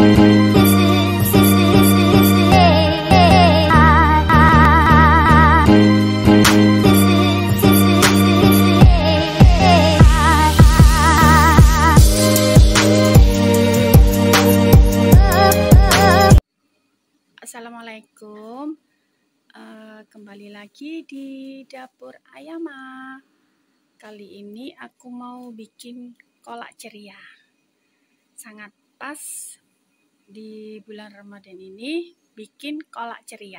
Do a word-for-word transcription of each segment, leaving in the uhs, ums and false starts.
Assalamualaikum, uh, kembali lagi di dapur Ayama. Kali ini aku mau bikin kolak ceria. Sangat pas di bulan Ramadan ini bikin kolak ceria.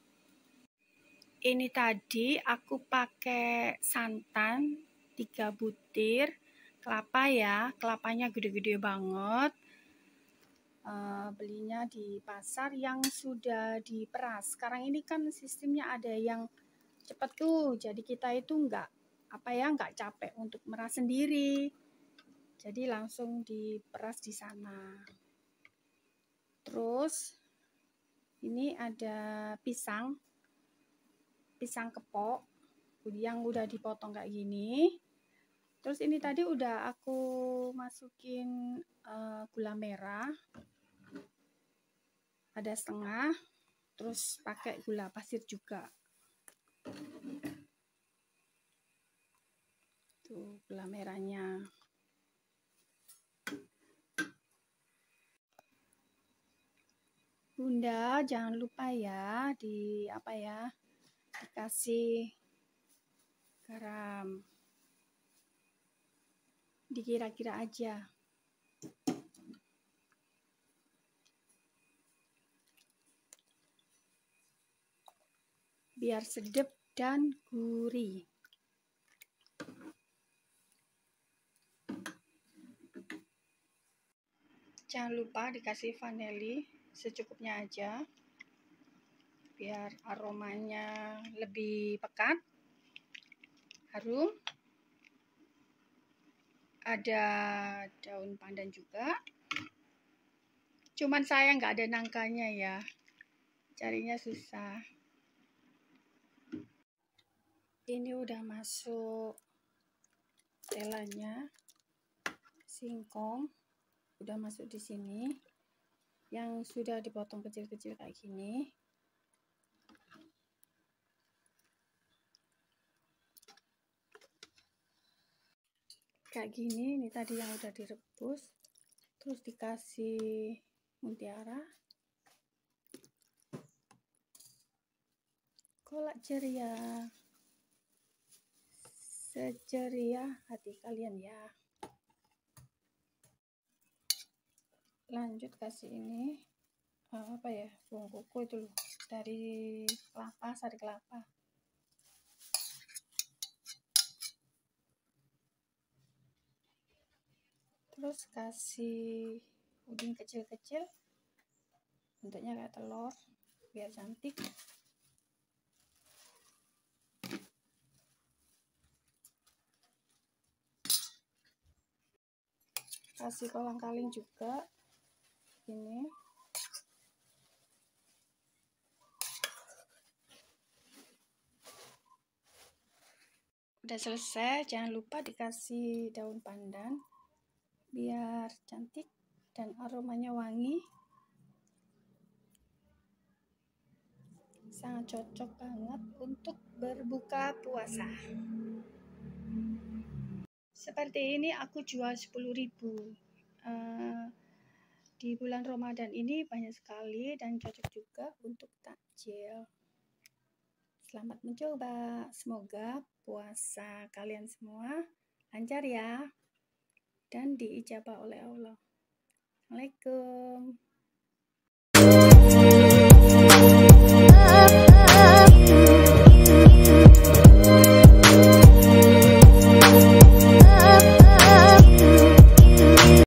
Ini tadi aku pakai santan tiga butir, kelapa ya, kelapanya gede-gede banget. Uh, belinya di pasar yang sudah diperas. Sekarang ini kan sistemnya ada yang cepat tuh, jadi kita itu enggak apa ya enggak capek untuk meras sendiri, jadi langsung diperas di sana. Terus ini ada pisang pisang kepok yang udah dipotong kayak gini. Terus ini tadi udah aku masukin uh, gula merah ada setengah, terus pakai gula pasir juga. Tuh gula merahnya. Bunda jangan lupa ya di apa ya dikasih garam, dikira-kira aja. Biar sedap dan gurih. Jangan lupa dikasih vanili secukupnya aja, biar aromanya lebih pekat, harum. Ada daun pandan juga, cuman saya nggak ada nangkanya ya, carinya susah. Ini udah masuk telanya, singkong udah masuk di sini, yang sudah dipotong kecil-kecil kayak gini. Kayak gini, ini tadi yang udah direbus, terus dikasih mutiara. Kolak ceria, seceria hati kalian ya. Lanjut kasih ini uh, apa ya, bawang koko itu loh, dari kelapa, sari kelapa. Terus kasih puding kecil-kecil, bentuknya kayak telur biar cantik. Kasih kolang-kaling juga ini. Udah selesai, jangan lupa dikasih daun pandan biar cantik dan aromanya wangi. Sangat cocok banget untuk berbuka puasa. Seperti ini aku jual sepuluh ribu. Uh, di bulan Ramadan ini banyak sekali dan cocok juga untuk takjil. Selamat mencoba. Semoga puasa kalian semua lancar ya dan diijabah oleh Allah. Assalamualaikum.